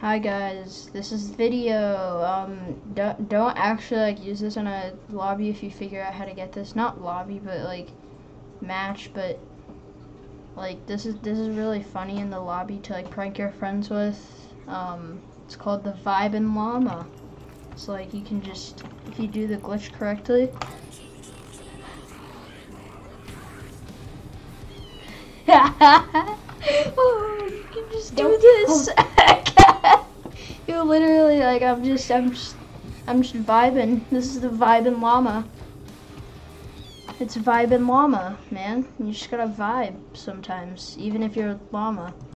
Hi guys, this is video. Don't actually use this in a lobby if you figure out how to get this. Not lobby, but like match. But like this is really funny in the lobby to like prank your friends with. It's called the vibin' llama. It's like you can just, if you do the glitch correctly. Oh, you can just do this. You're literally like, I'm just vibing. This is the vibin' llama. It's vibin' llama, man. You just gotta vibe sometimes, even if you're a llama.